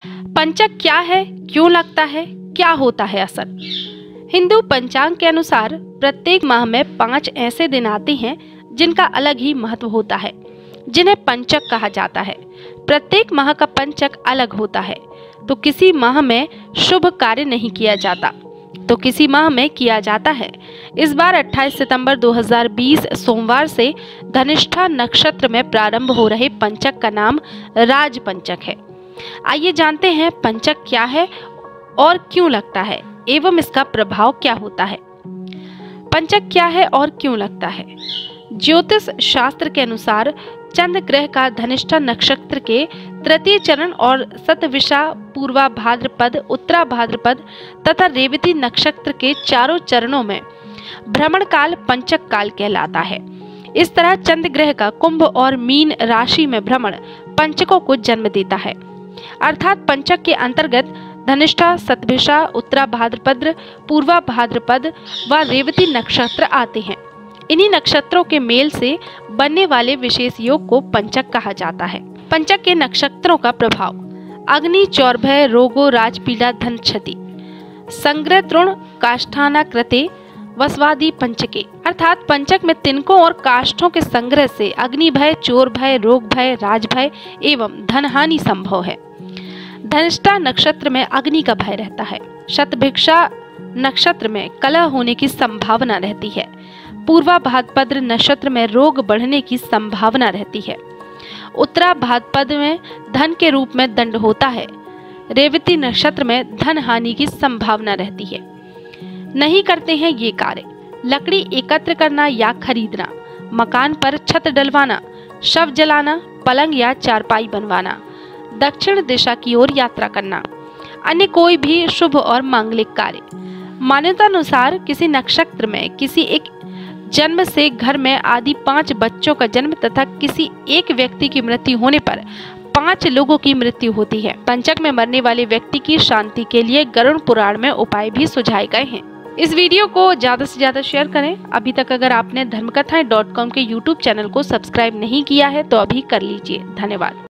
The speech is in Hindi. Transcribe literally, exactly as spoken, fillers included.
पंचक क्या है, क्यों लगता है, क्या होता है असर? हिंदू पंचांग के अनुसार प्रत्येक माह में पांच ऐसे दिन आते हैं जिनका अलग ही महत्व होता है, जिन्हें पंचक कहा जाता है। प्रत्येक माह का पंचक अलग होता है। तो किसी माह में शुभ कार्य नहीं किया जाता, तो किसी माह में किया जाता है। इस बार अट्ठाईस सितंबर दो हज़ार बीस सोमवार से धनिष्ठा नक्षत्र में प्रारंभ हो रहे पंचक का नाम राज पंचक है। आइए जानते हैं पंचक क्या है और क्यों लगता है एवं इसका प्रभाव क्या होता है। पंचक क्या है और क्यों लगता है? ज्योतिष शास्त्र के अनुसार चंद्र ग्रह का धनिष्ठा नक्षत्र के तृतीय चरण और शतभिषा, पूर्वा भाद्रपद, उत्तरा भाद्रपद तथा रेवती नक्षत्र के चारों चरणों में भ्रमण काल पंचक काल कहलाता है। इस तरह चंद्र ग्रह का कुंभ और मीन राशि में भ्रमण पंचकों को जन्म देता है। अर्थात पंचक के अंतर्गत धनिष्ठा, शतभिषा, उत्तरा भाद्रपद, पूर्वा भाद्रपद व रेवती नक्षत्र आते हैं। इन्हीं नक्षत्रों के मेल से बनने वाले विशेष योग को पंचक कहा जाता है। पंचक के नक्षत्रों का प्रभाव: अग्नि, चौरभय, रोगो, राजपीड़ा, धन क्षति, संग्रह, तृण, काष्ठाना कृते, वसवादी पंचके। अर्थात पंचक में तिनकों और काष्ठों के संग्रह से अग्नि भय, चोर भय, रोग भय, राज भय एवं धनहानि संभव है। धनिष्ठा नक्षत्र में अग्नि का भय रहता है। शतभिषा नक्षत्र में कलह होने की संभावना रहती है। पूर्वा भाद्रपद नक्षत्र में रोग बढ़ने की संभावना रहती है। उत्तरा भाद्रपद में धन के रूप में दंड होता है। रेवती नक्षत्र में धन हानि की संभावना रहती है। नहीं करते हैं ये कार्य: लकड़ी एकत्र करना या खरीदना, मकान पर छत डलवाना, शव जलाना, पलंग या चारपाई बनवाना, दक्षिण दिशा की ओर यात्रा करना, अन्य कोई भी शुभ और मांगलिक कार्य। मान्यता अनुसार किसी नक्षत्र में किसी एक जन्म से घर में आदि पांच बच्चों का जन्म तथा किसी एक व्यक्ति की मृत्यु होने पर पांच लोगों की मृत्यु होती है। पंचक में मरने वाले व्यक्ति की शांति के लिए गरुड़ पुराण में उपाय भी सुझाए गए हैं। इस वीडियो को ज्यादा से ज्यादा शेयर करें। अभी तक अगर आपने धर्मकथाएं डॉट कॉम के यूट्यूब चैनल को सब्सक्राइब नहीं किया है तो अभी कर लीजिए। धन्यवाद।